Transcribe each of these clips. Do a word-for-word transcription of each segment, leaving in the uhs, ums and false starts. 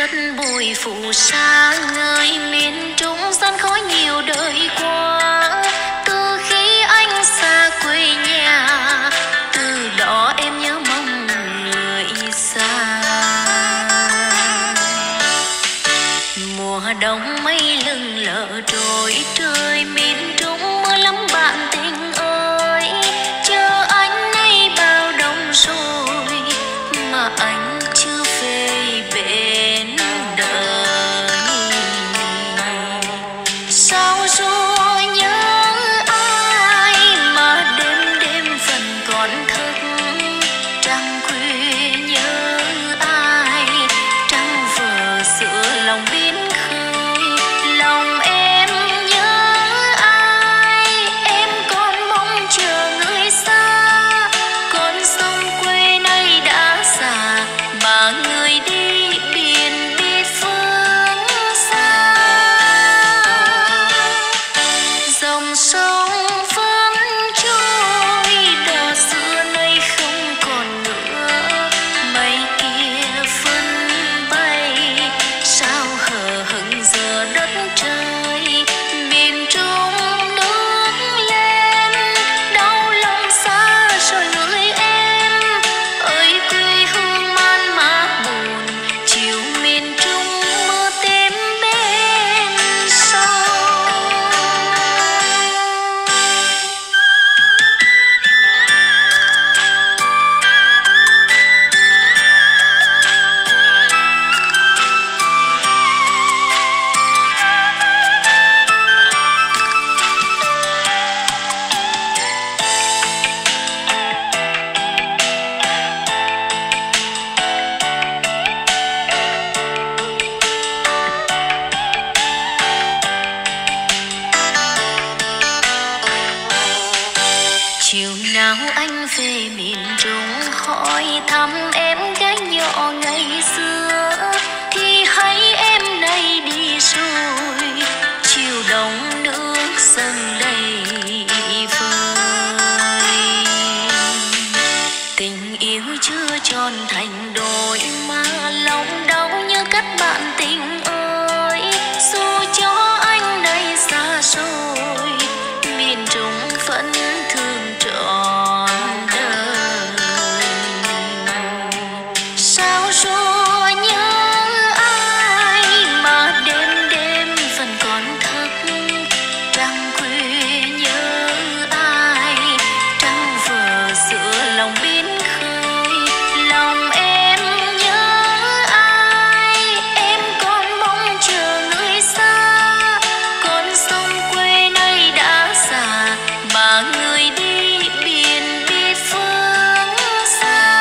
đất bụi phù sa ngời miền trung gian khói nhiều đời qua. Từ khi anh xa quê nhà, từ đó em nhớ mong người xa. Mùa đông mây lưng lờ trôi trời miền trung mưa lắm bạn tình ơi. Chờ anh nay bao đông rồi mà anh chưa về bên đời. Sao rồi nhớ ai mà đêm đêm vẫn còn thức. Trăng khuya nhớ ai, trăng vờ giữa lòng biến khơi. Lòng em nhớ ai, em còn mong chờ người xa. Con sông quê nay đã già mà người đi biển biết phương xa. Dòng sông vẫn trôi đò xưa nay không còn nữa. Mây kia phân bay sao hờ hững giờ đất trời. Miền trung nước lên đau lòng xa rồi người em. Ơi quê hương man mác buồn chiều miền trung mưa tím bên sông. Chiều nào anh về miền trung hỏi thăm em gái nhỏ ngày xưa, thì thấy em nay đi rồi. Chiều đông nước dâng đầy vơi. Tình yêu chưa tròn thành đôi mà lòng đau như cắt bạn tình ơi. Dù cho anh nay xa rồi miền trung vẫn thương trọn đời. Sao rồi nhớ ai mà đêm đêm vẫn còn thức. Trăng khuya nhớ ai, trăng vờ giữa lòng biến khơi. Lòng em nhớ ai, em còn mong chờ người xa. Con sông quê nay đã già mà người đi biển biết phương xa.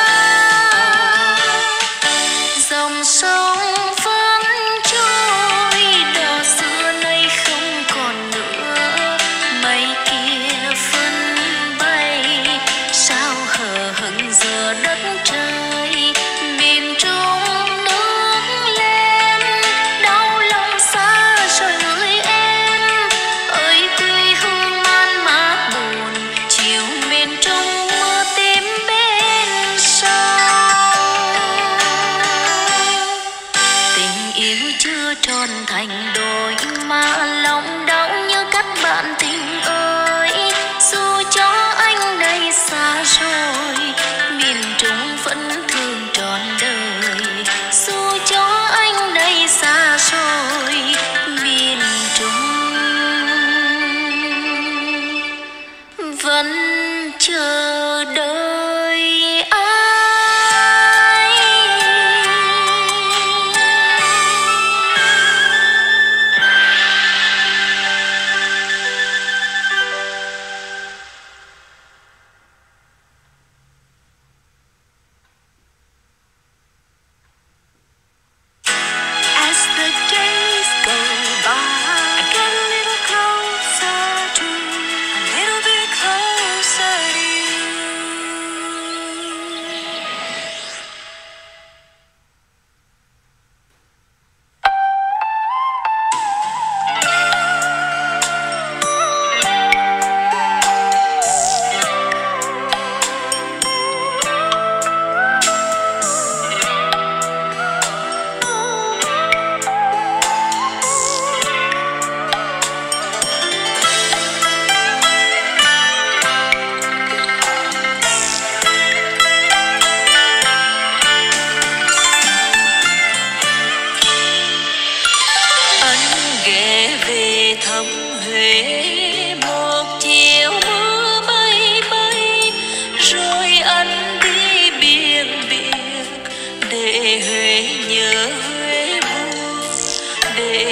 Dòng sông vẫn trôi đò xưa nay không còn nữa. Mây kia phân bay sao hờ hững giờ đất trời. Miền trung nước lên đau lòng xa rồi người em. Ơi quê hương man mác buồn chiều miền trung mưa tím bên sông. Tình yêu chưa tròn thành đôi mà lòng đau như cắt bạn tình ơi. Dù cho anh nay xa rồi miền trung vẫn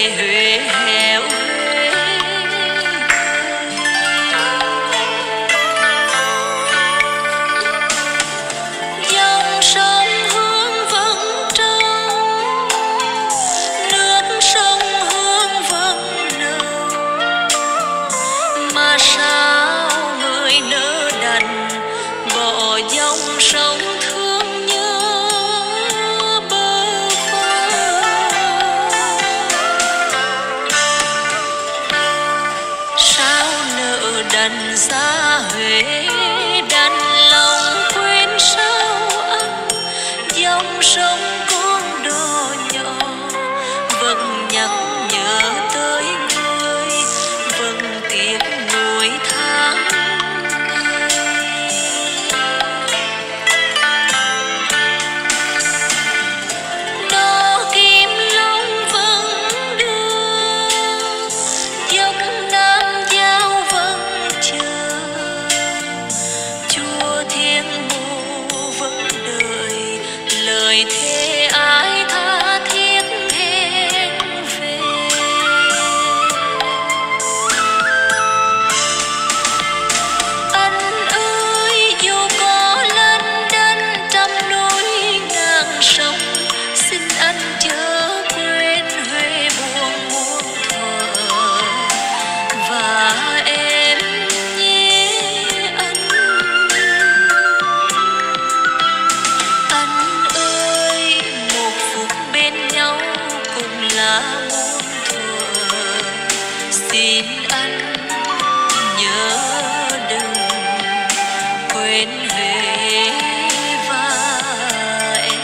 Huế héo Huế. Dòng sông Hương vẫn trong, nước sông Hương vẫn nồng, mà sao người nỡ đành bỏ dòng sông thương nhớ bơ vơ. Sao nỡ đành xa Huế, đành lòng quên sao anh. Dòng sông con đò nhỏ vẫn nhắc nhớ tới người, vẫn tiếc nuối tháng ngày. Đò Kim Long vẫn đưa, dốc Nam Giao vẫn chờ, chùa Thiên Mụ vẫn đợi lời thề ai tha thiết hẹn về. Anh ơi dù có lênh đênh trăm núi ngàn sông, xin anh chớ quên Huế buồn muôn thuở. Và em nhé anh. Anh ơi một phút bên nhau cũng là muôn thuở. Xin anh nhớ đừng quên Huế và em.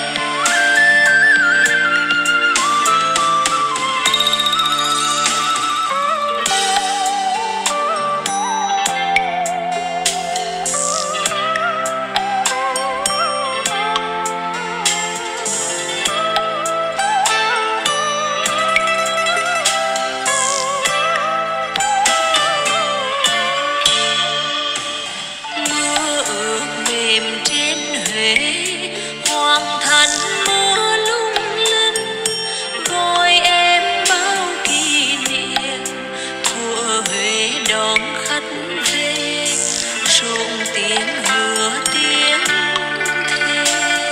Mưa ướt mềm trên Huế, hoàng thành mưa lung linh, gọi em bao kỷ niệm thuở Huế đón khách về, rộn tiếng hứa tiếng thề.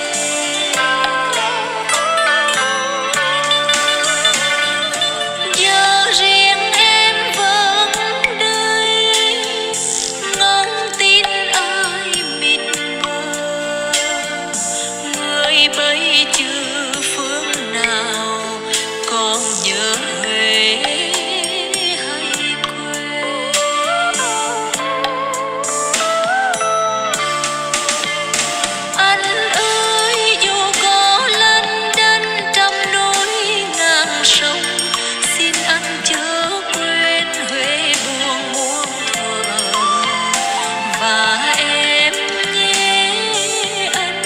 Giờ riêng em vẫn đây, ngóng tin ai mịt mờ. Người bây chữ phương nào còn nhớ Huế hay quê. Anh ơi dù có lênh đênh trăm núi ngàn sông, xin anh chớ quên Huế buồn muôn thuở. Và em nhé anh.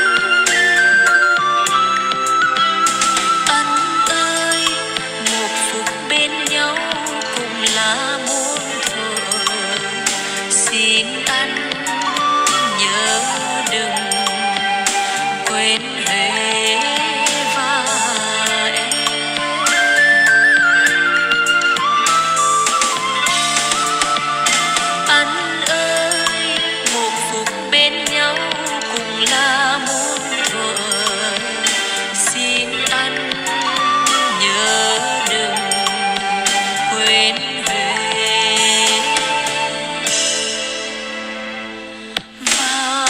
Anh ơi một phút bên nhau cũng là muôn thuở. Xin anh nhớ đừng quên Huế và em. Anh ơi một phút bên nhau cũng là muôn thuở. Xin anh nhớ đừng quên Huế và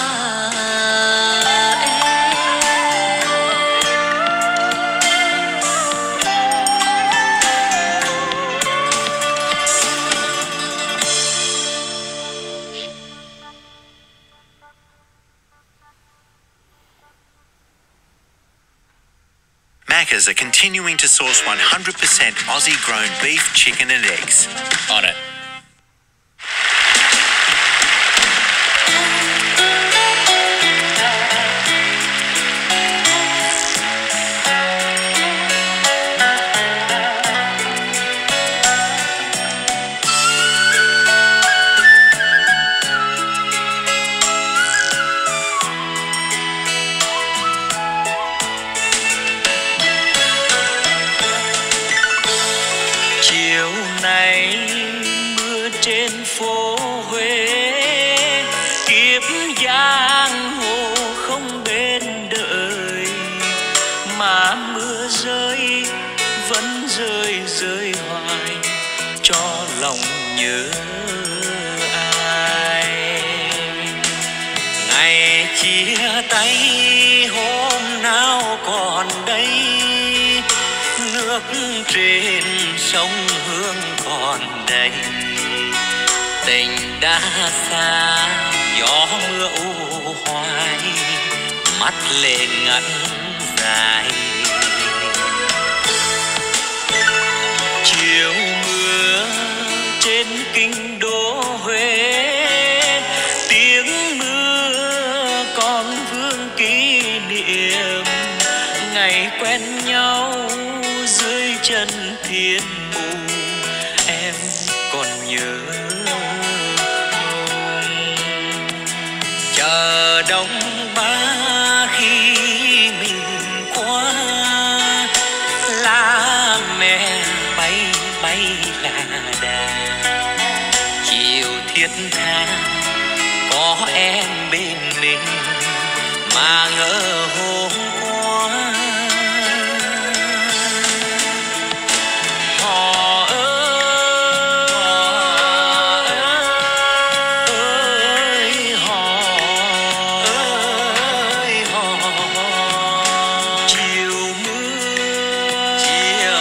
Macca's are continuing to source one hundred percent Aussie-grown beef, chicken and eggs. On it. chia tay hôm nào còn đây, nước trên sông Hương còn đây. Tình đã xa gió mưa u hoài, mắt lệ ngẩn dài. Chiều mưa trên kinh đô Huế, tiếng mưa còn vương kỷ niệm ngày quen nhau dưới chân thiên mù. Em còn nhớ chờ đông ba khi mình qua, lá mẹ bay bay là đà. Chiều thiết tha có em bên mình mà ngỡ hôm qua. Họ ơi họ ơi họ, chiều mưa chiều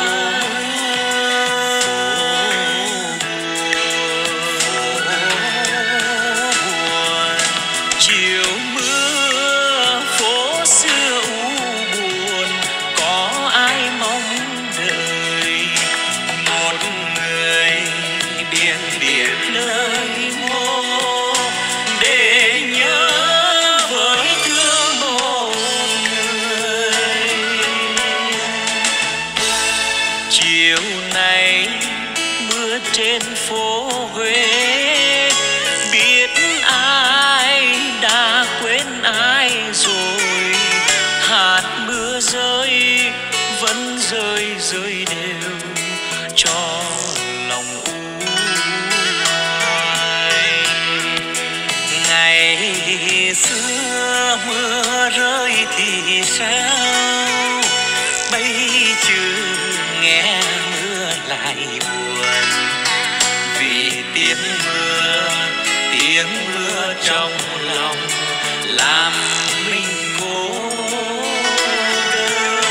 chiều mưa phố xưa u buồn, có ai mong đợi một người biển biệt nơi mô để nhớ với thương một người. Chiều này mưa trên phố Huế, biết ai đã quên ai rồi. Hạt mưa rơi vẫn rơi rơi đều cho lòng u hoài. Ngày xưa mưa rơi thì sao, bây giờ nghe mưa lại buồn. Vì tiếng mưa tiếng mưa trong lòng làm mình cô đơn.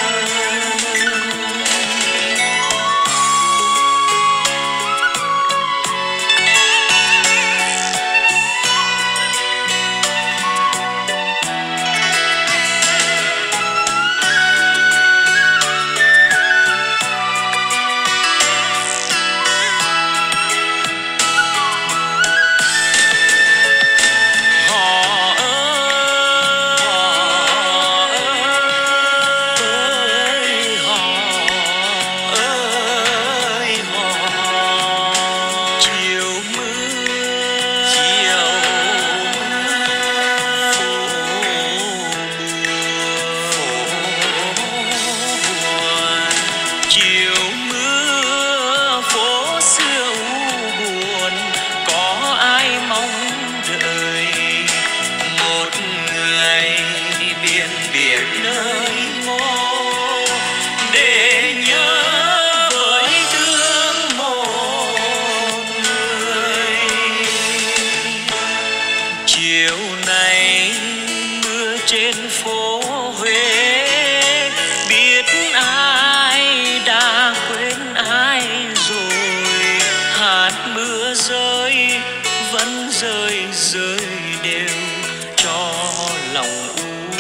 Trên phố Huế biết ai đã quên ai rồi. Hạt mưa rơi vẫn rơi rơi đều cho lòng u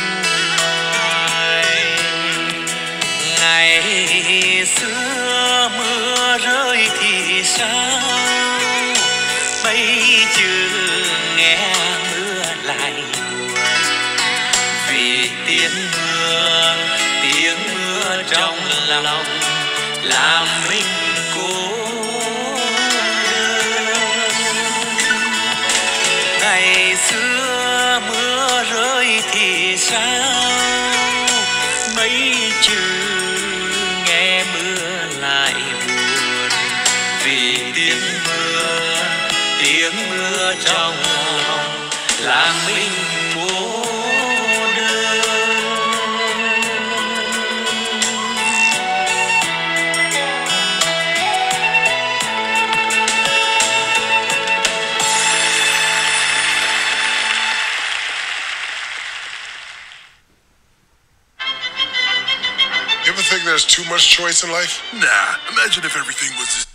hoài. Ngày xưa mưa rơi thì sao, bây giờ nghe mưa lại vì tiếng mưa tiếng mưa trong lòng làm mình cô đơn. Ngày xưa mưa rơi thì sao, mấy chữ nghe mưa lại buồn. Vì tiếng mưa tiếng mưa trong lòng làm mình cô think there's too much choice in life? Nah, imagine if everything was just...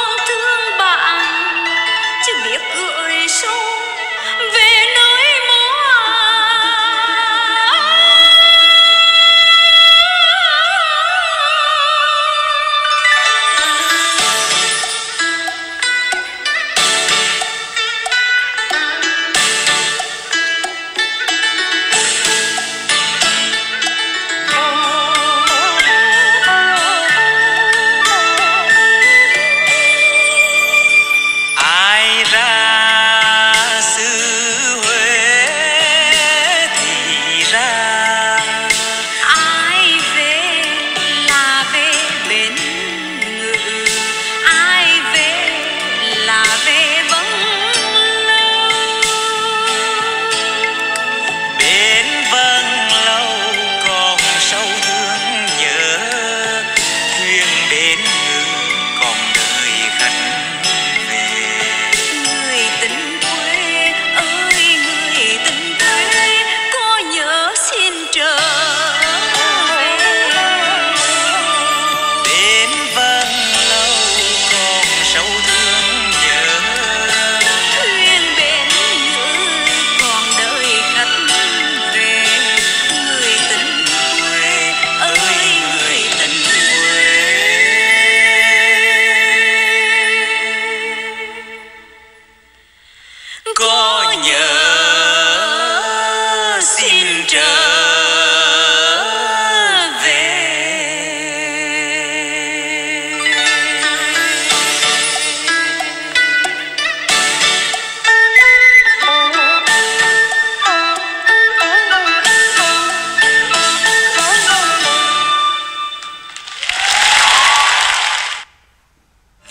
Về nơi mong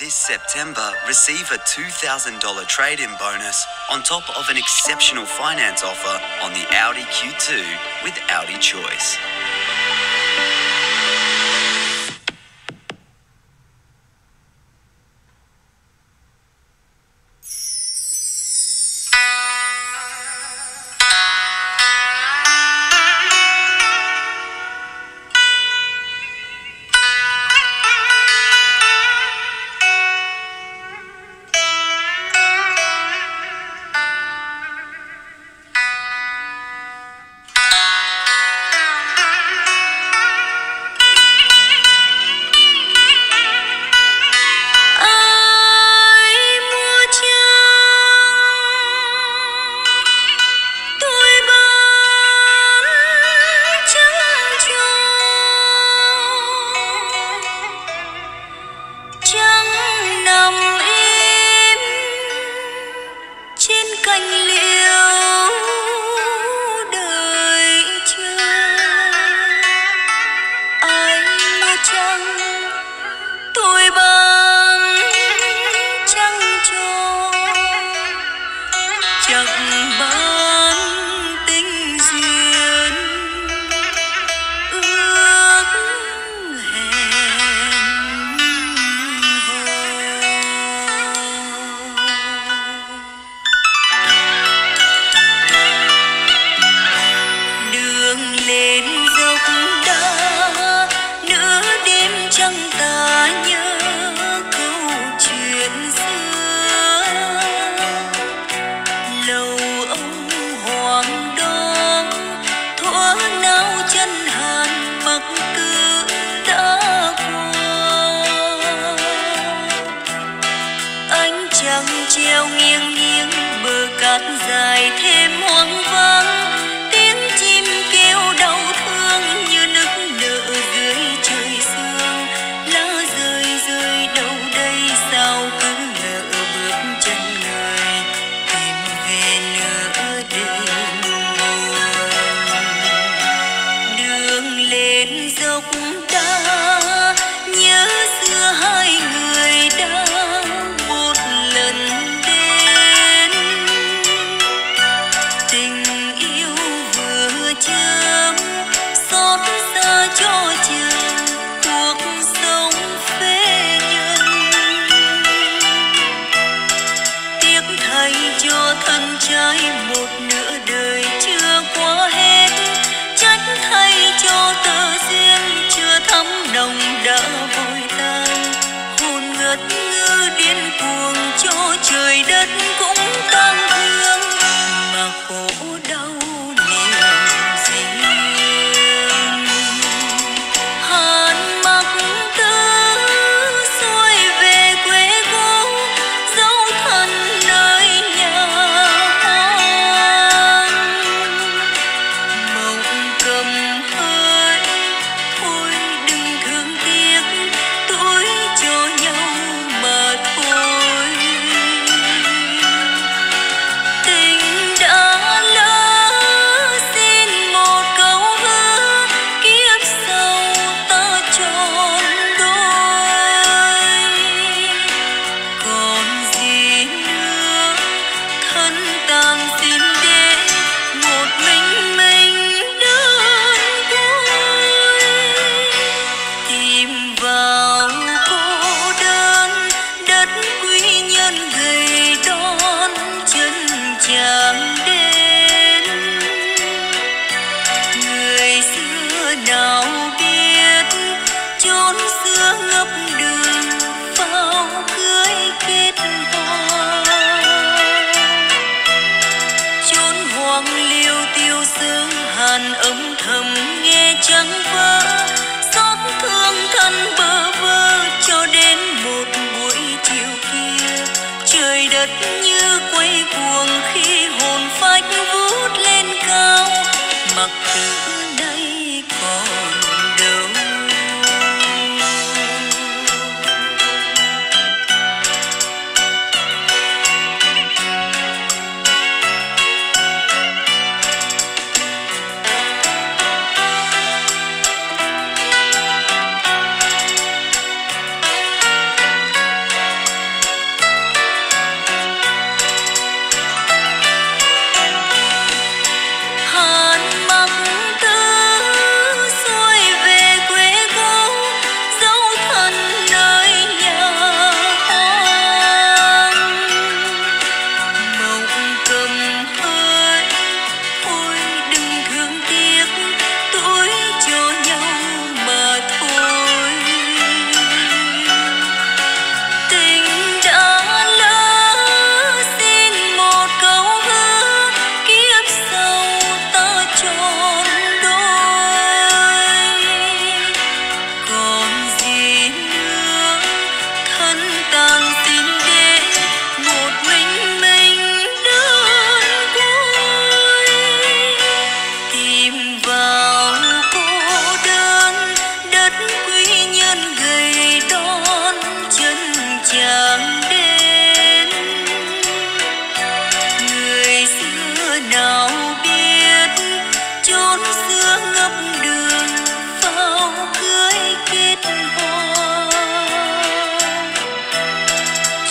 this September, receive a two thousand dollars trade-in bonus on top of an exceptional finance offer on the Audi Q two with Audi Choice.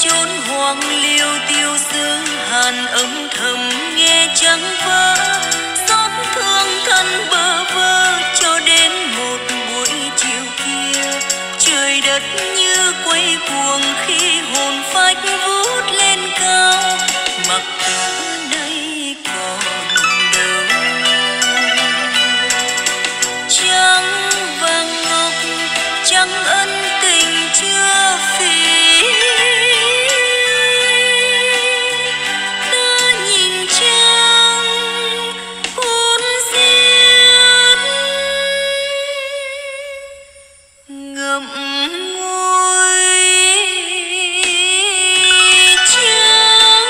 chốn hoang liêu tiêu xứ hàn âm thầm nghe trắng vỡ, xót thương thân bơ vơ cho đến một buổi chiều kia, trời đất như quay cuồng khi hồn phách vút lên cao, mặc từ nay còn đâu. Trắng vàng ngọc trắng ân tình chưa phí, ta nhìn trăng cuốn xiết ngậm ngùi trắng.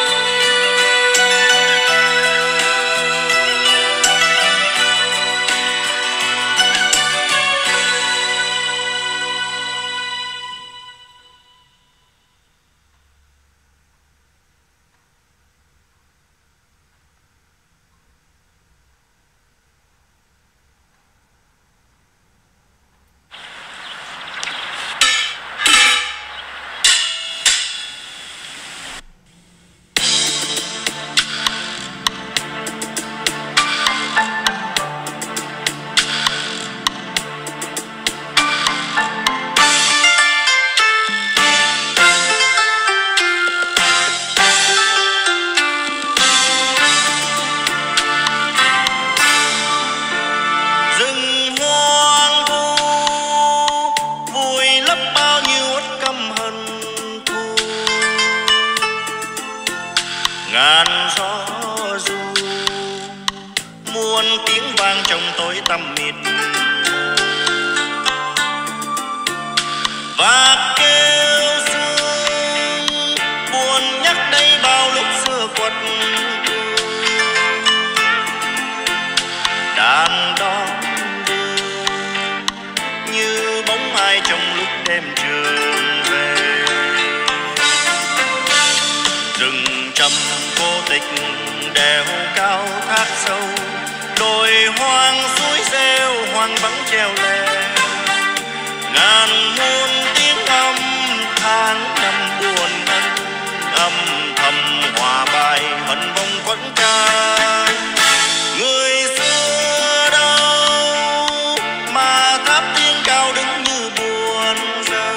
Rừng hoang vu vùi lấp bao nhiêu uất căm hận thù, ngàn gió ru muôn tiếng vang trong tối tăm mịt mù, và kêu sương buồn nhắc đây bao lúc xưa quật đàn đón đưa như bóng ai trong lúc đêm trường về. Rừng trầm vô tịch đèo cao thác sâu, đồi hoang suối reo hoang vắng treo leo, ngàn muôn tiếng âm tháng năm buồn ân âm thầm hòa bài hận vong quẫn trai. Người xưa đâu mà tháp tiếng cao đứng như buồn rầu,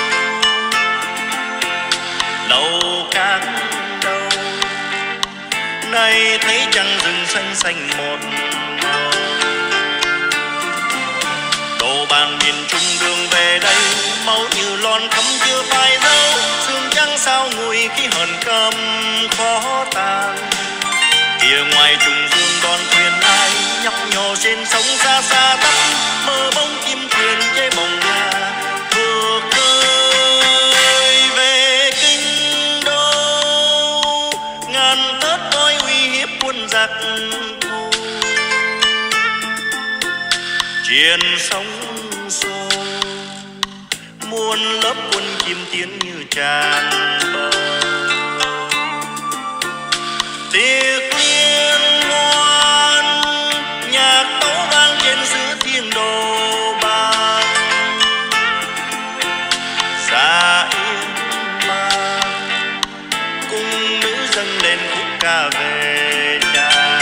lầu cát đâu nay thấy trăng rừng xanh xanh một màu. Đồ bàn miền Trung đường về đây máu như lon thấm chưa phai dấu, sương trắng sao nguội khi hờn căm khó tàn. Kia ngoài trùng dương đón thuyền ai nhấp nhô trên sóng xa xa tấp, mơ bóng chim thuyền chơi bồng hà vừa khơi về kinh đô. Ngàn tớt voi uy hiếp quân giặc thù, triền sóng xô muôn lớp quân chim tiến như tràn bờ. Tiệc liên hoan nhạc tấu vang trên xứ thiên đồ bang, xa yên mang cung nữ dâng lên khúc ca về cha.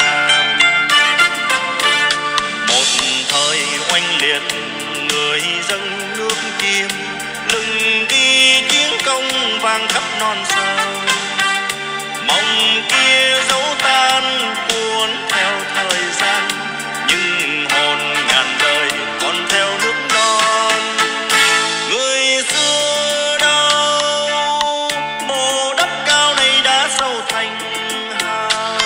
Một thời oanh liệt người dân nước Kim, lừng ghi chiến công vang khắp non sông. Mong kia dấu tan cuốn theo thời gian, nhưng hồn ngàn đời còn theo nước non. Người xưa đâu mồ đất cao này đã sâu thành hào,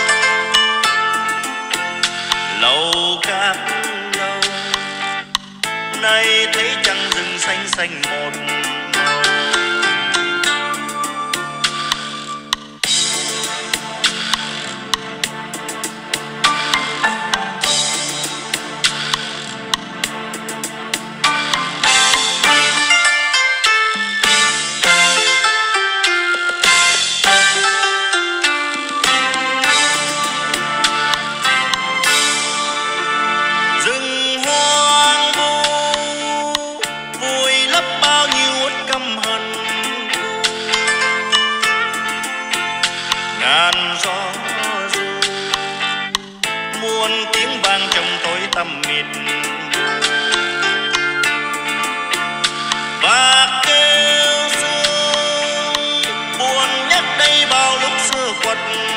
lầu cát lâu nay thấy trăng rừng xanh xanh một màu. Rừng hoang vu vùi lấp bao nhiêu uất gió ru, muôn tiếng vang trong tối tăm mịt, và kêu sương buồn nhắc đây bao lúc xưa quật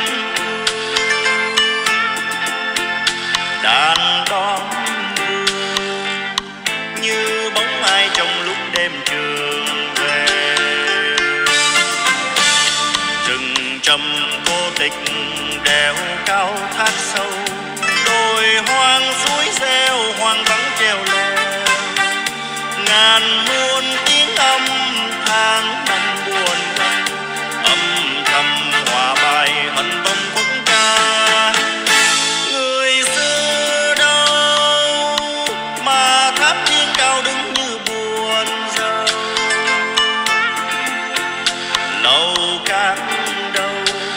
đàn đón như bóng ai trong lúc đêm trường về. Rừng trầm cô tịch đèo cao thác sâu, đồi hoang suối reo hoang vắng treo leo, ngàn muôn tiếng âm tháng năm buồn năm âm thầm hòa bài hận bông khúc ca. Người xưa đâu mà tháp thiên cao đứng như buồn rầu, lầu cát đâu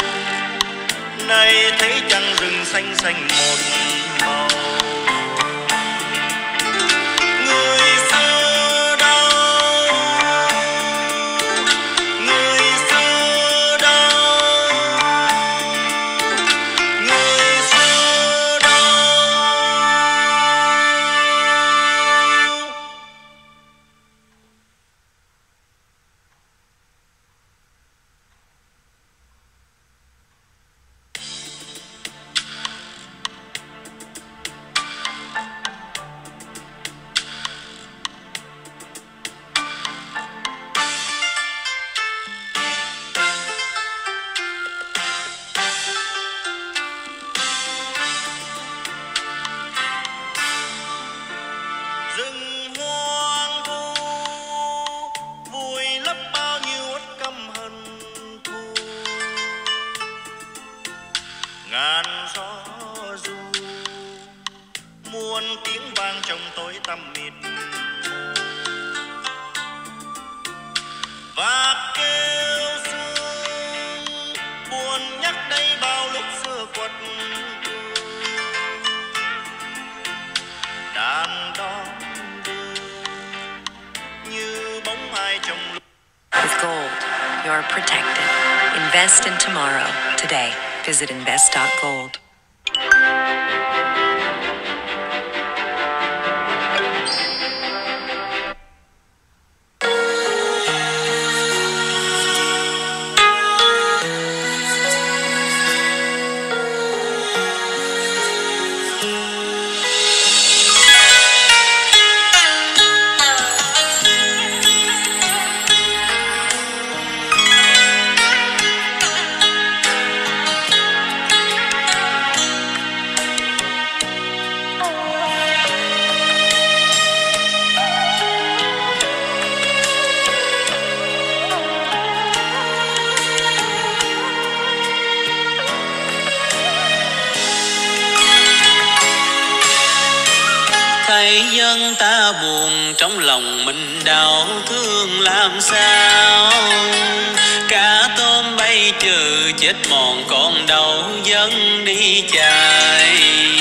nay thấy chẳng rừng xanh xanh một màu. Invest in tomorrow. Today, visit invest dot gold. Thấy dân ta buồn trong lòng mình đau thương làm sao, cá tôm bay trừ chết mòn còn đâu dân đi chạy.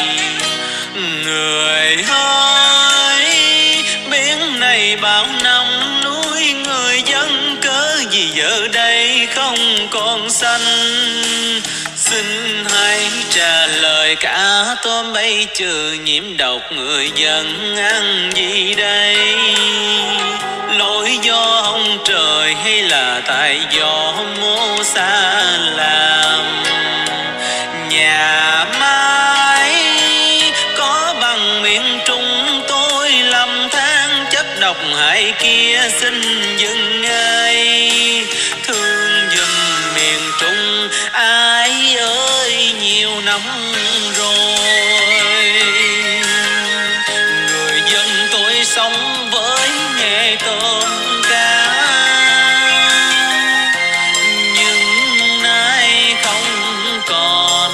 Người ơi biển này bao năm nuôi người dân, cớ gì giờ đây không còn xanh. Xin hãy trả lời cá tôm bay trừ nhiễm độc, người dân ăn gì đây? Lỗi do ông trời hay là tại do mô xa làm? Nhà máy có bằng miền Trung tôi lầm than chất độc hại kia xin dừng ngay. Thương giùm miền Trung ai ơi nhiều năm rồi, người dân tôi sống với nghề tôm cá, nhưng nay không còn,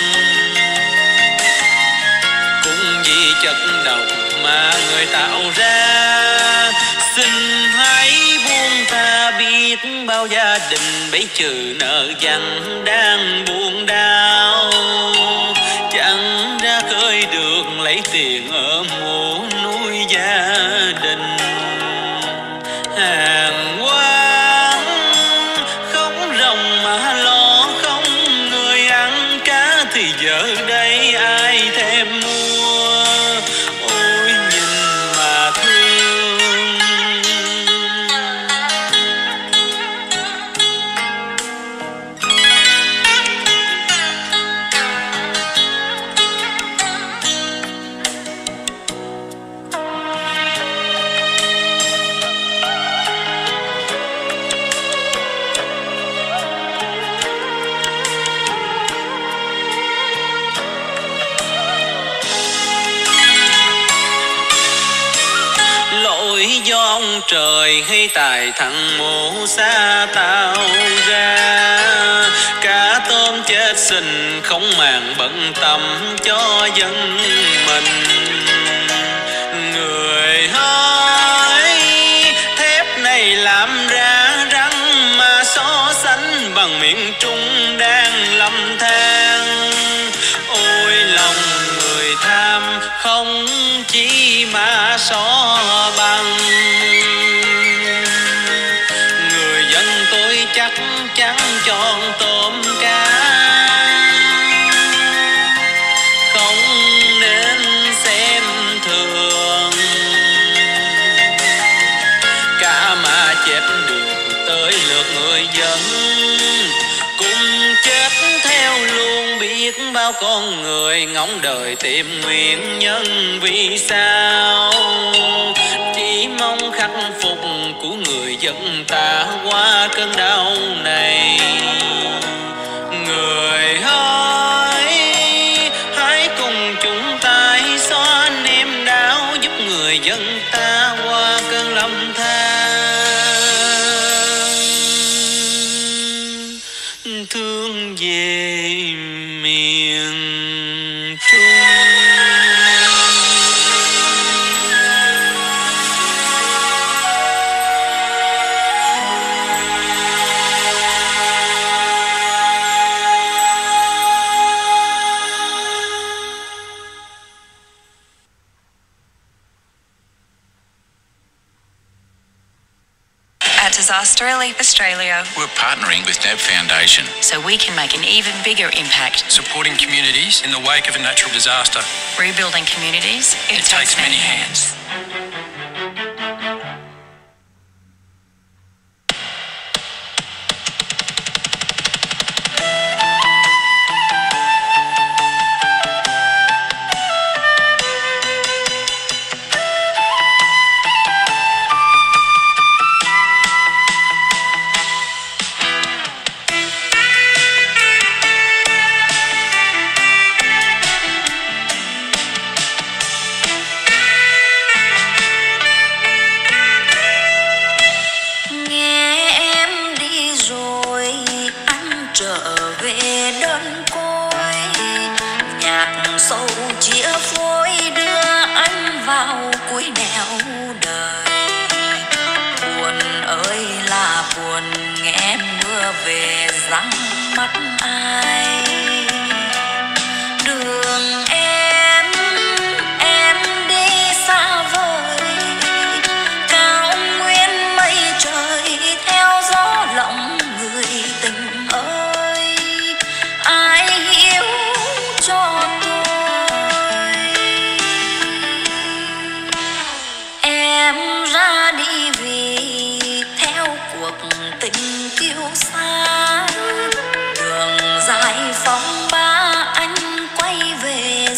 cũng vì chất độc mà người tạo ra. Xin hãy buông tha, biết bao gia đình bấy trừ nợ dằn đang buồn đau, chẳng ra khơi được lấy tiền ở mùa nuôi gia đình. Hàng quán không rồng mà lo không người ăn, giờ đây ai thèm mua, ôi nhìn mà thương. Lỗi do ông trời hay tài thằng mổ xa tạo ra, cá tôm chết xình không màng bận tâm cho dân mình. Người hỏi thép này làm ra răng mà so sánh bằng miền Trung đang lầm than. Ôi lòng người tham không chỉ mà so bằng, người dân tôi chắc chắn chọn tôm cá, không nên xem thường. Cá mà chết được tới lượt người dân cùng chết theo luôn, biết bao con người ngóng đời tìm nguyên nhân vì sao. Chỉ mong khắc phục của người dân ta qua cơn đau này. Người ơi hãy cùng chúng ta xóa niềm đau, giúp người dân ta qua cơn lầm than, thương về miền Trung. At Disaster Relief Australia, we're partnering with N A B Foundation, so we can make an even bigger impact. Supporting communities in the wake of a natural disaster. Rebuilding communities, it, It takes many hands. Đường dài phóng ba anh quay về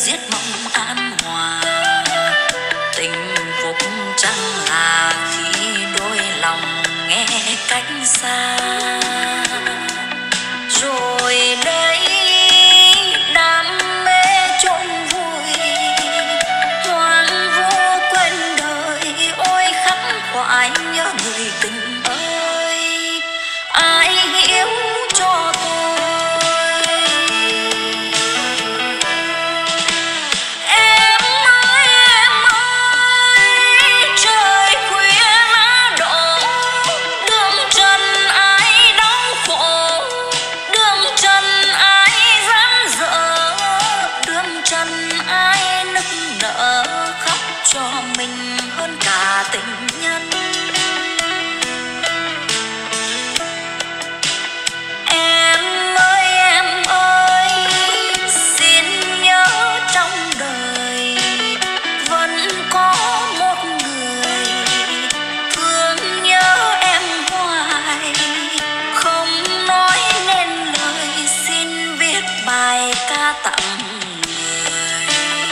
tặng người.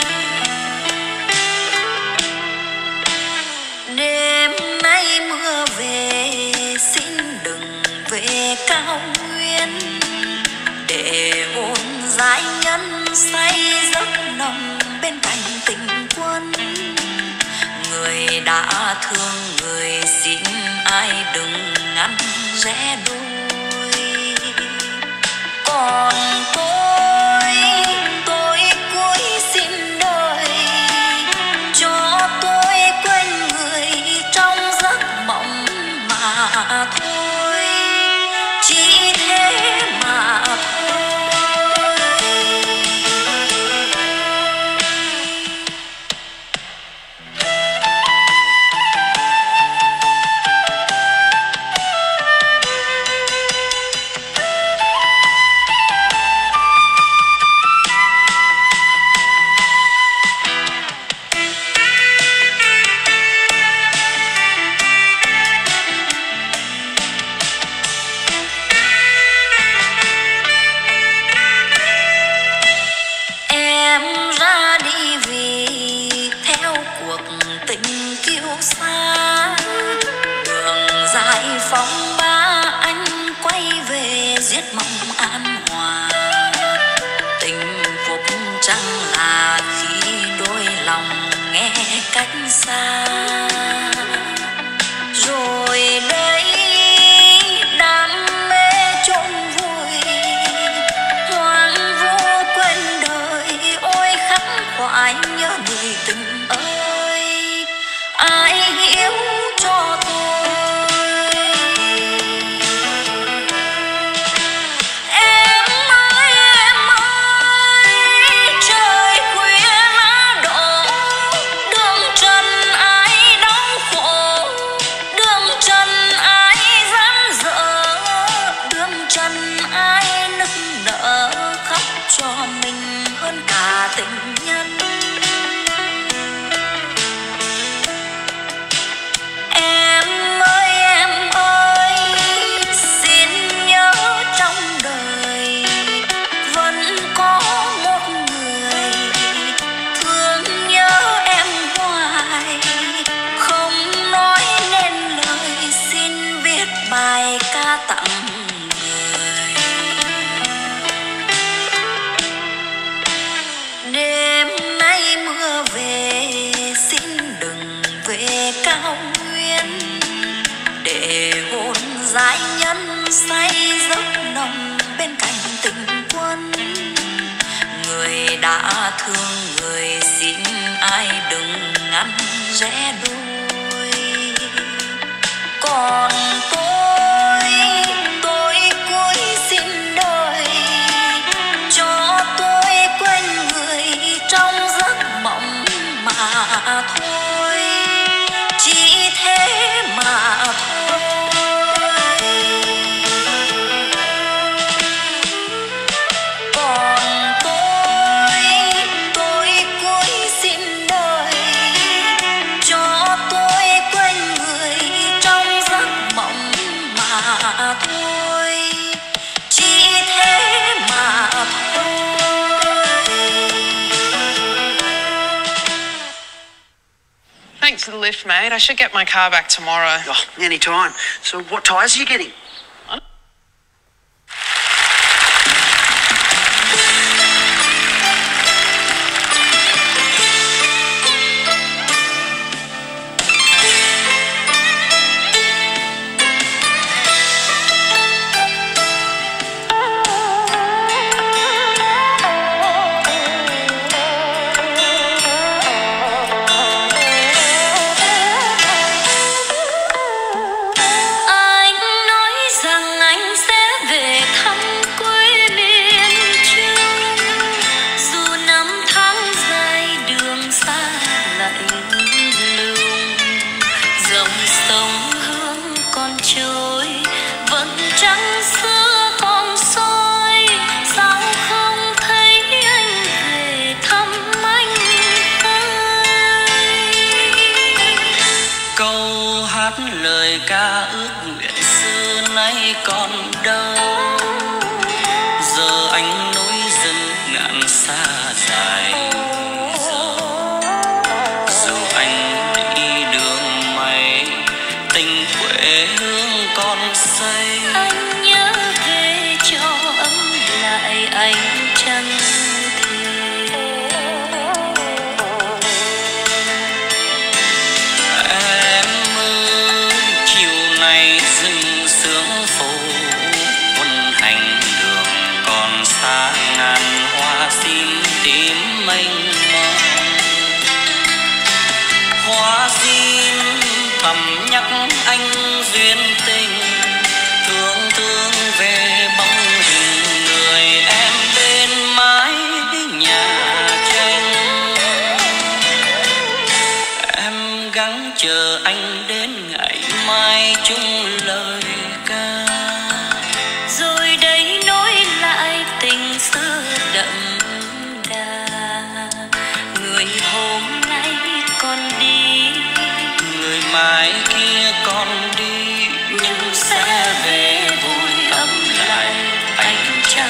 Đêm nay mưa về xin đừng về cao nguyên, để hồn giai nhân say giấc nồng bên cạnh tình quân. Người đã thương người xin ai đừng ngăn rẽ đôi. Còn tôi, tôi cuối xin đời, cho tôi quên người trong giấc mộng mà thôi, chỉ thế mà thôi. Phong ba anh quay về giết mộng an hòa. Tình phúc chẳng là khi đôi lòng nghe cách xa. Rồi đây đam mê chôn vùi, hoang vu quên đời. Ôi khắc khoải nhớ người tình ơi, ai hiểu cho tôi. Cho mình hơn cả tình nhân. Em ơi em ơi, xin nhớ trong đời vẫn có một người thương nhớ em hoài. Không nói nên lời xin viết bài ca tặng. Đêm nay mưa về xin đừng về cao nguyên, để hồn giai nhân say giấc nồng bên cạnh tình quân. Người đã thương người xin ai đừng ngăn rẽ đôi. Còn tôi, tôi cuối xin đời, cho tôi quên người trong giấc mộng mà thôi, chỉ thế mà thôi. Còn tôi, tôi cuối xin đời, cho tôi quên người trong giấc mộng mà thôi, chỉ thế mà thôi. Thanks for the lift, mate. I should get my car back tomorrow. Oh, any time. So what tyres are you getting? Anh nói anh duyên tình, thương thương về bóng hình người em bên mái nhà tranh. Em gắng chờ anh đến ngày mai chung lời ca, rồi đây nối lại tình xưa đậm đà. Người hôm nay còn đi, người mai kia còn đi, nhưng sẽ về vui ấm lại ánh trăng.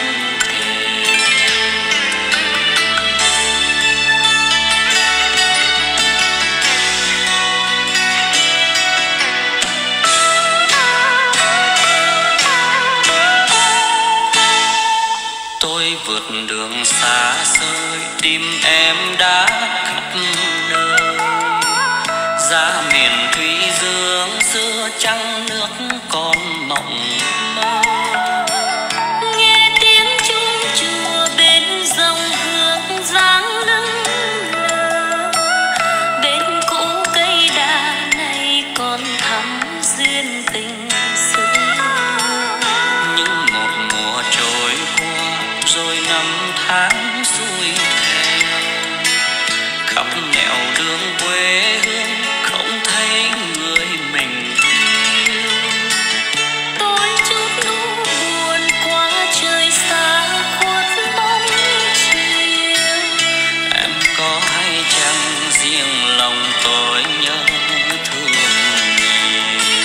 Tôi vượt đường xa xôi, tim em đã khắp nơi. Ra miền thủy dương xưa trăng nước còn mộng mơ. Nghe tiếng chuông chùa bên dòng hương dáng lưng lờ. Bên cũ cây đa này còn thắm duyên tình xưa. Nhưng một mùa trôi qua rồi năm tháng xuôi theo, khắp nẻo đường quê hương không thấy người mình yêu. Tôi chút nụ buồn qua trời xa khuất bóng chiều. Em có hay chăng riêng lòng tôi nhớ thương nhiều.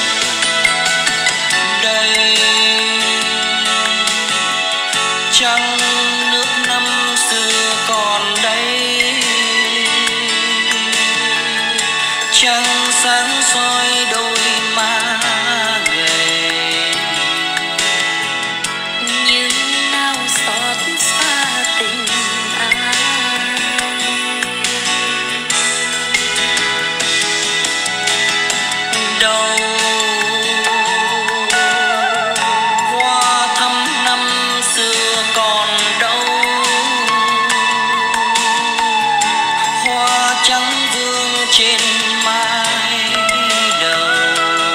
Đây trăng nước năm xưa còn đây, trăng sáng soi đôi má gầy. Nhưng nào xót xa tình ai. Đâu hoa thắm năm xưa còn đâu, hoa trắng vương trên mái đầu.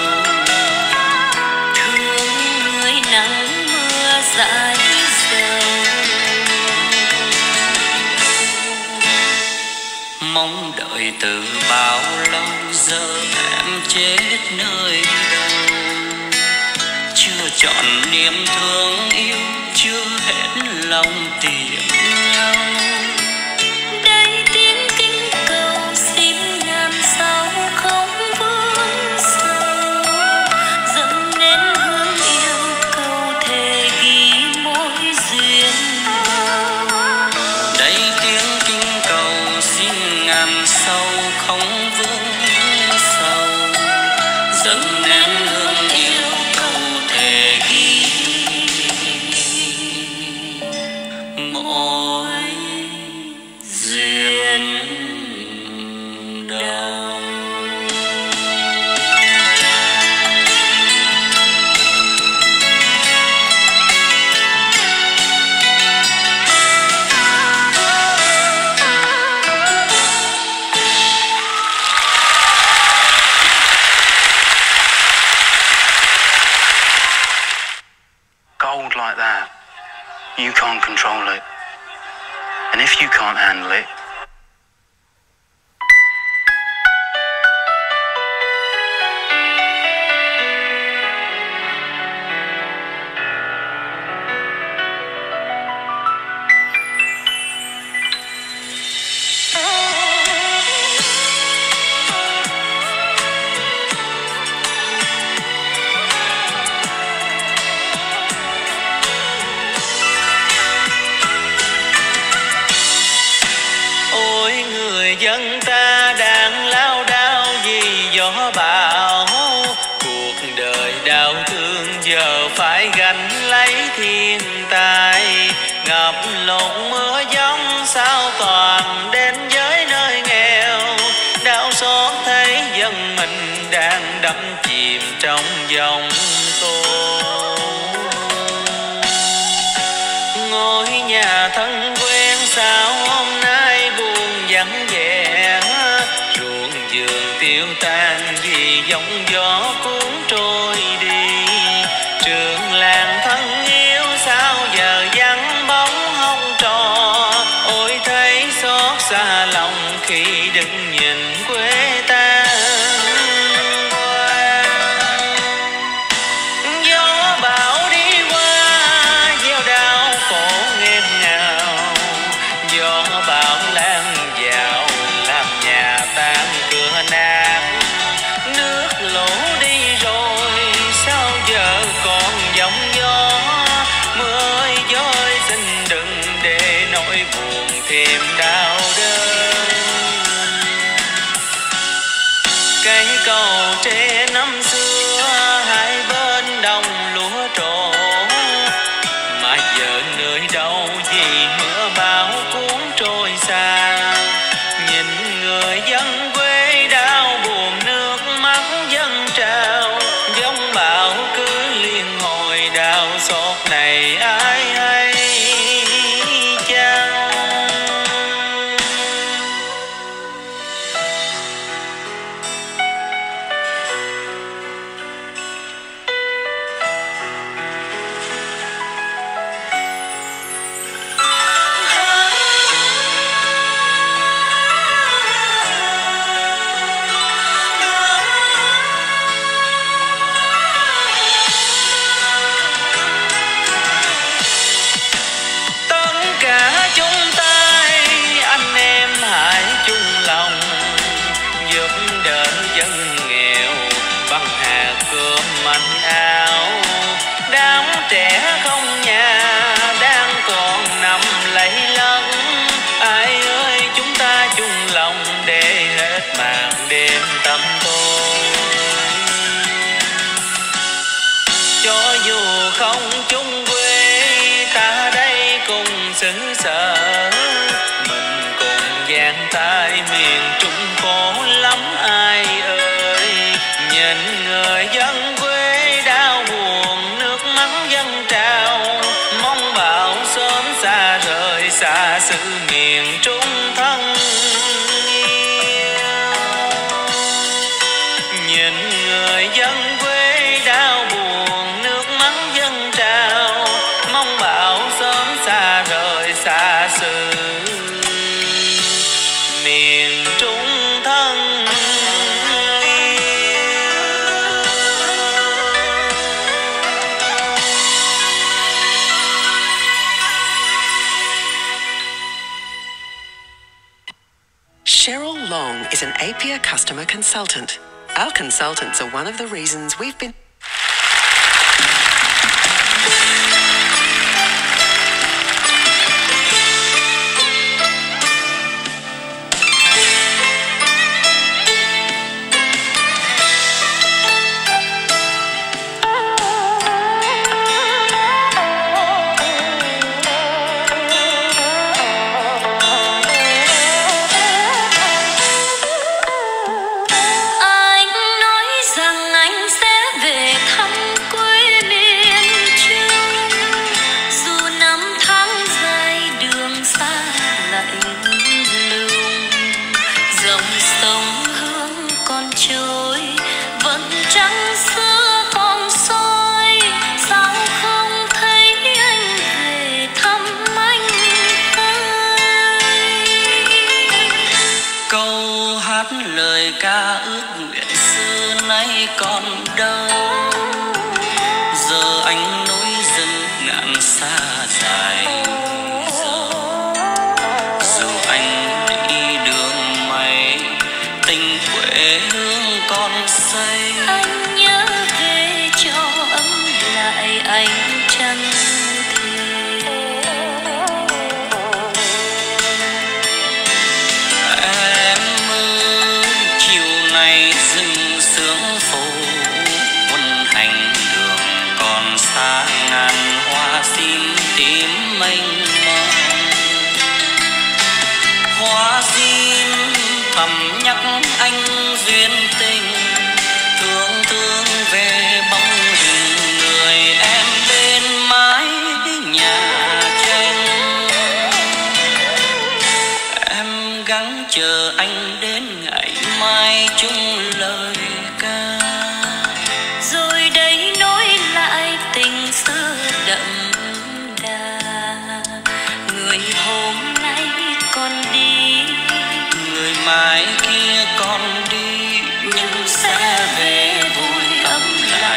Thương người nắng mưa dãi dầu, mong đợi từ bao lâu giờ em chết nơi đâu. Chưa chọn niềm thương yêu, chưa hết lòng tìm nhau. đây tiếng kinh cầu xin ngàn sao không vương sầu. Dâng nén hương yêu cầu thề ghi mối duyên đầu. Đây tiếng kinh cầu xin ngàn sâu không vương sầu. Dâng nén hương yêu cầu thề ghi mối duyên đầu. Gold like that, you can't control it. And if you can't handle it, dân ta đang lao đao vì gió bão. Cuộc đời đau thương giờ phải gánh lấy thiên tai. Ngập lụt mưa giông sao toàn đến với nơi nghèo. Đau xót thấy dân mình đang đắm chìm trong dòng tố. Ngôi nhà thân quen sao hôm nay buồn vắng vẻ. Ruộng vườn tiêu tan vì giông gió, mưa ơi gió ơi xin đừng để nỗi buồn thêm đau đớn. Cây cầu tre năm xưa hai bên đồng lúa trổ, mà giờ nơi đâu vì mưa bão cuốn trôi xa. Nhìn người dân quê đau buồn nước mắt dâng trào, giông bão cứ liên hồi đau xót này ai hay chăng. Trẻ không nhà đang còn nằm lầy lẫn, ai ơi chúng ta chung lòng để hết màn đêm tâm tôi. Cho dù không chung quê ta đây cùng xứ sở, mình cùng dang tay miền Trung khổ lắm ai ơi. Nhìn người dân quê đau buồn nước mắt dâng trào, mong bão sớm xa rời xa xứ miền Trung thân yêu. Nhìn người dân quê đau buồn nước mắt dâng trào, mong bão sớm xa rời xa xứ miền Trung thân. Cheryl Long is an Apia customer consultant. Our consultants are one of the reasons we've been... Lời ca ước nguyện xưa nay còn đâu, giờ anh nối dần ngàn xa dài. Giờ dù anh đi đường mây, tình quê hương còn say. Anh nhớ về cho ấm lại anh chân rừng sương phủ quân hành đường còn xa ngàn hoa sim tím mênh mông. Hoa sim thầm nhắc anh duyên tình, thương thương về bóng hình người em bên mái nhà tranh. Em gắng chờ anh đến ngày mai chung lời ca, rồi đây nối lại tình xưa đậm đà. Người hôm nay còn đi, người mai kia còn đi, nhưng sẽ về vui ấm lại.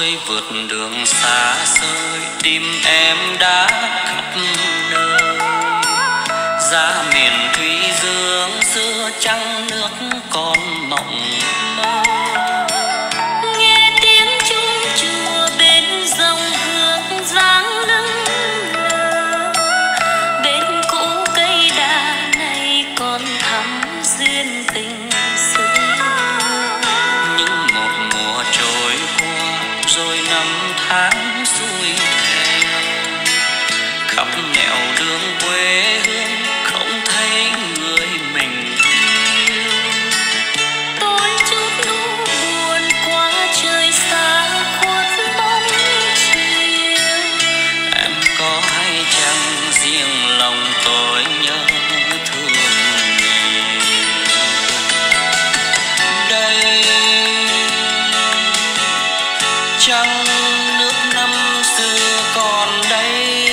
tôi vượt đường xa xôi tìm em đã khắp nơi, ra miền thủy dương xưa trăng nước còn mộng mơ. Nghe tiếng chuông chùa bên dòng hương dáng lưng lờ, bên cũ cây đa này còn thắm duyên tình xưa. Nhưng một mùa trôi qua rồi năm tháng xuôi theo, khắp nẻo đường quê hương không thấy người mình yêu. Tôi chút u buồn qua trời xa khuất bóng chiều. Em có hay chăng riêng lòng tôi nhớ thương nhiều. Đây trăng nước năm xưa còn đây,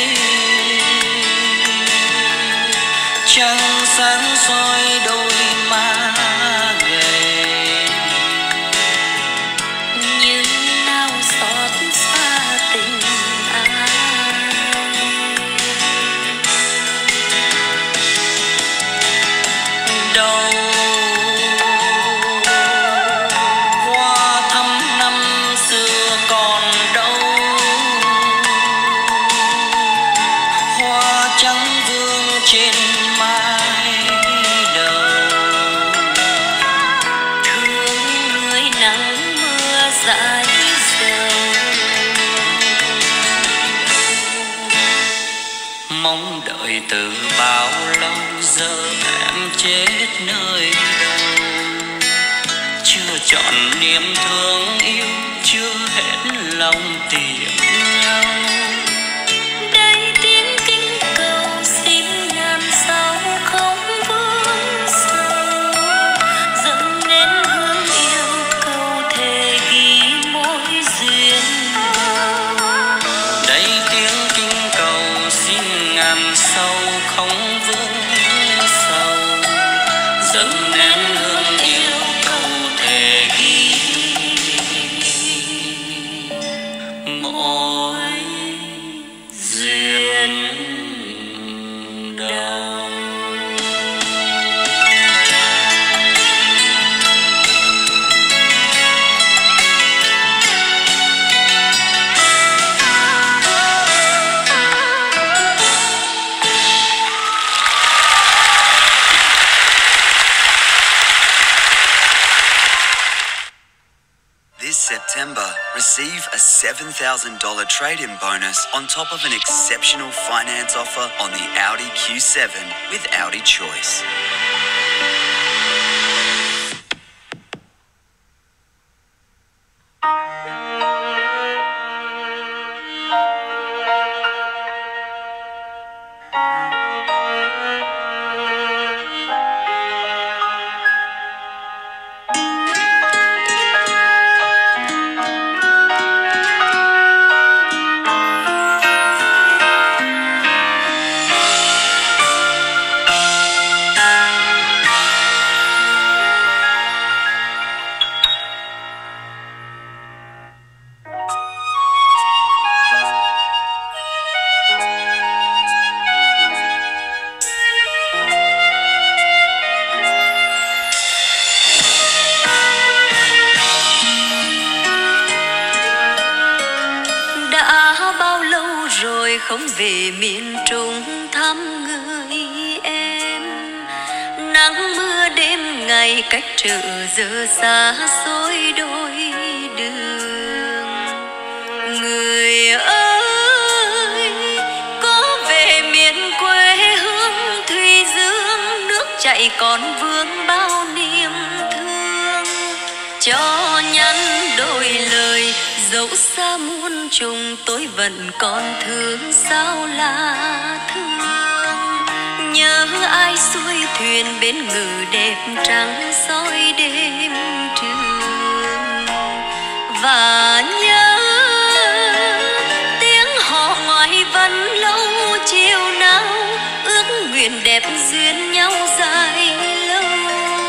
trăng sáng soi đôi má gầy, nhưng nào xót xa tình ai. đâu hoa thắm năm xưa còn đâu, hoa trắng vương trên mái đầu. Thương người nắng mưa dãi dầu, Mong đợi từ bao lâu giờ em chết nơi đâu. Chưa chọn niềm thương yêu, chưa hết lòng tìm nhau. đây tiếng kinh cầu xin ngàn sao không vương sầu, dâng nén hương yêu cầu thề ghi mối duyên đầu. Đây tiếng kinh cầu xin ngàn sâu không vương sầu, dâng nén hương yêu cầu thề ghi mối duyên đầu. This September, receive a seven thousand dollars trade-in bonus on top of an exceptional finance offer on the Audi Q seven with Audi Choice. Không về miền Trung thăm người em, nắng mưa đêm ngày cách trở giờ xa xôi đôi đường. Người ơi có về miền quê hương Thủy Dương, nước chảy còn vương bao niềm thương. Cho nhắn đôi lời dẫu xa muôn trùng, tôi vẫn còn thương sao là thương. Nhớ ai xuôi thuyền bên ngự đẹp trắng soi đêm trường, và nhớ tiếng hò ngoài vân lâu chiều nào, ước nguyện đẹp duyên nhau dài lâu.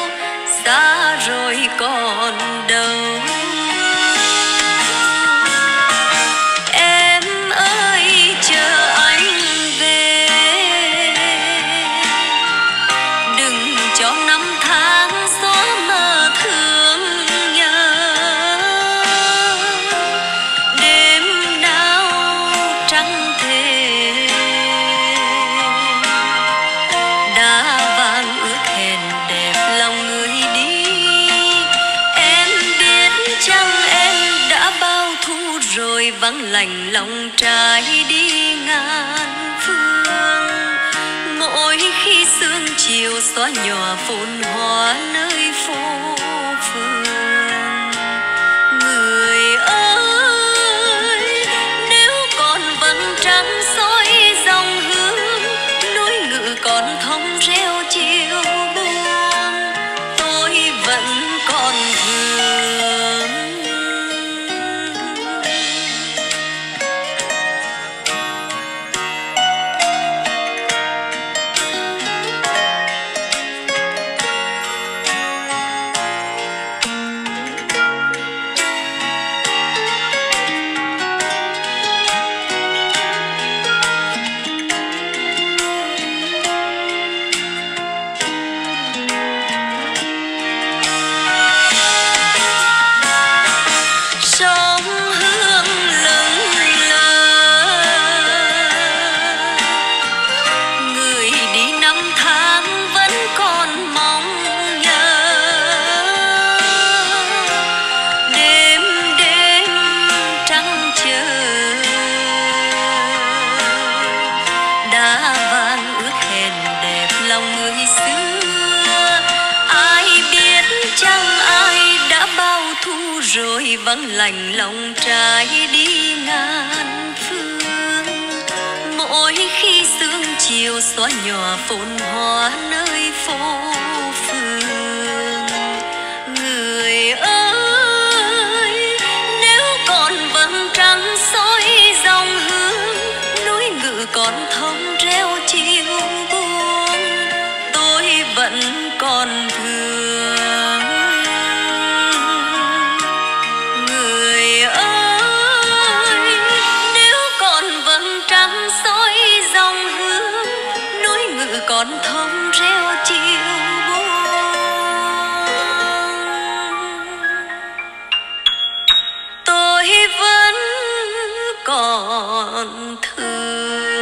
Xa rồi còn đâu vắng lành lòng trai đi ngàn phương. Mỗi khi sương chiều xóa nhòa phồn hoa nơi phố phường. Người ơi, nếu còn vầng trăng soi dòng hương, núi ngự còn thông reo chiều buông, tôi vẫn còn thương. Rồi vắng lành lòng trai đi ngàn phương. Mỗi khi sương chiều xóa nhòa phồn hoa nơi phố phường. Người ơi, nếu còn vầng trăng soi dòng hương, núi ngự còn thông reo chiều buông, tôi vẫn còn thương. Còn thông reo chiều buông, tôi vẫn còn thương.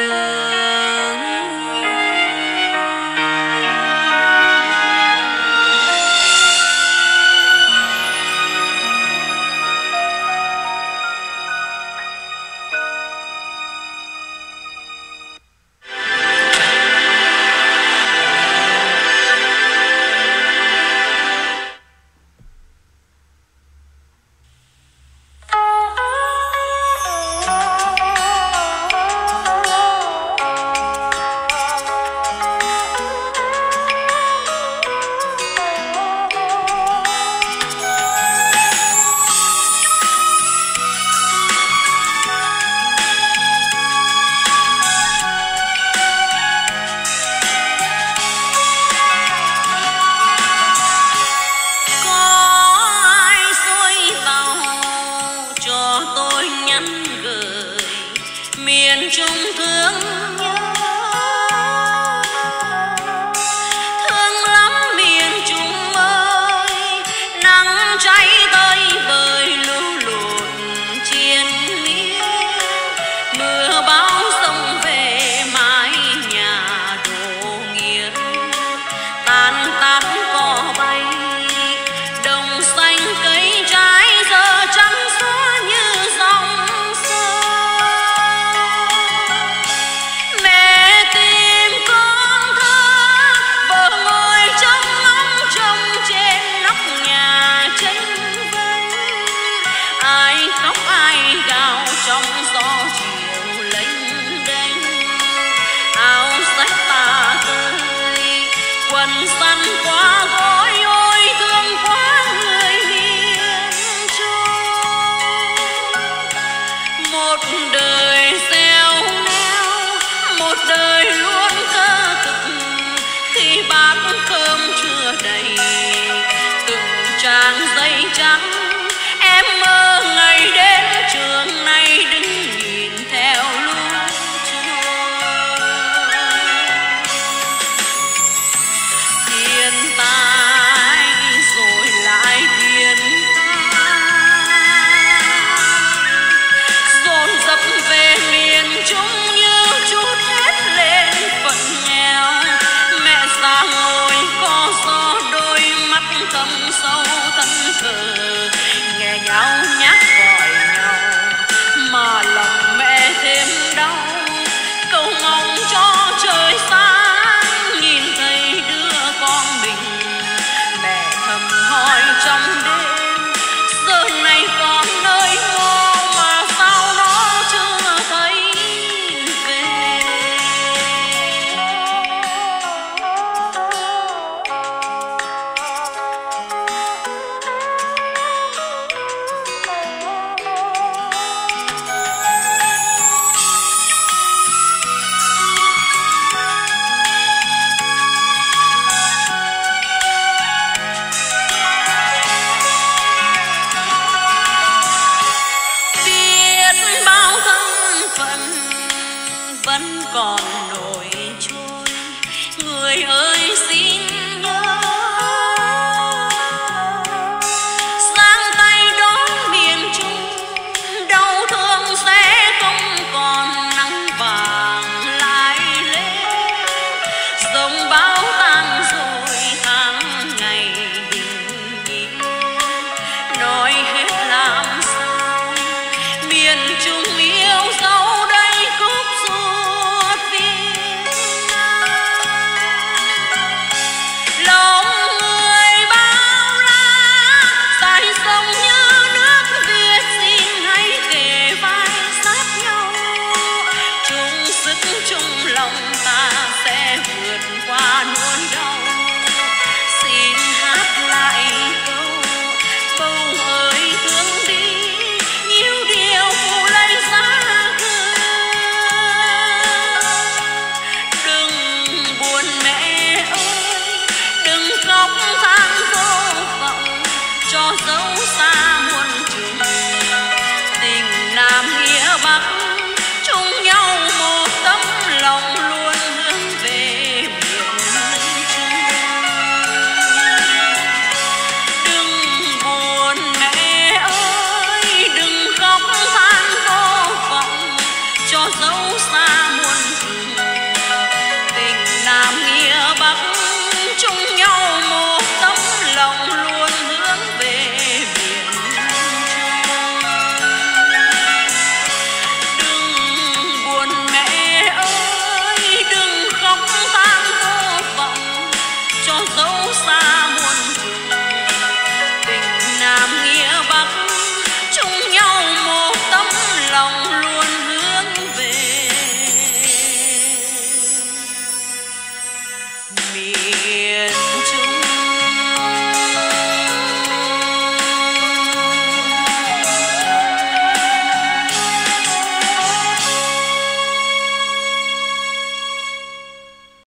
Dồn dập về miền Trung như chút hết lên còn nổi trôi. Người ơi xin nhớ giang tay đón miền Trung, đau thương sẽ không còn nắng vàng lại lên. Dòng bão tan rồi tháng ngày bình yên, nói hết làm sao miền Trung yêu dấu đây khúc ruột Việt Nam. Lòng người bao la dài dòng như nước Việt, xin hãy kề vai sát nhau, chung sức chung lòng ta sẽ vượt qua nỗi đau.